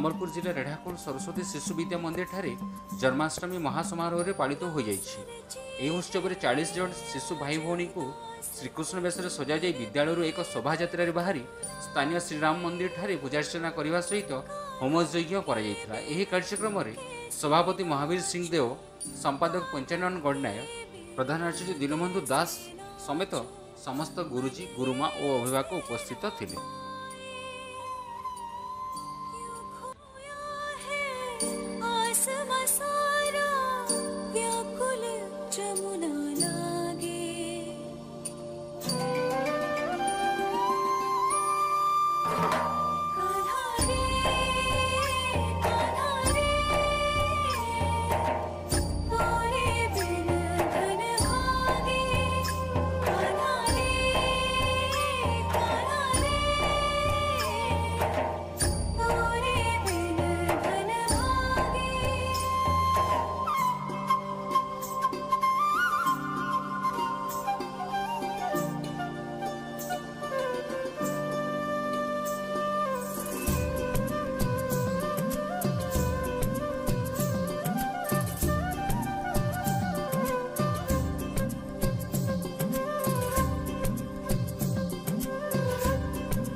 संबलपुर जिला रेढ़ाखोल सरस्वती शिशु विद्या मंदिर ठारे जन्माष्टमी महासमारोह में पालित हो जाइए। उत्सव में 40 जन शिशु भाई भौणी को श्रीकृष्ण वेश सजा जाई विद्यालय एक शोभा यात्रा बाहरी स्थानीय श्रीराम मंदिर ठारे पूजार्चना करने सहित होमयज्ञ कर कार्यक्रम में सभापति महावीर सिंह देव, संपादक पंचानन गणनायक, प्रधान आचार्य दीनबंधु दास समेत समस्त गुरुजी गुरुमा और अभिभावक उपस्थित थिले।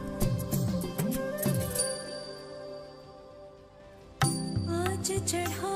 चढ़ा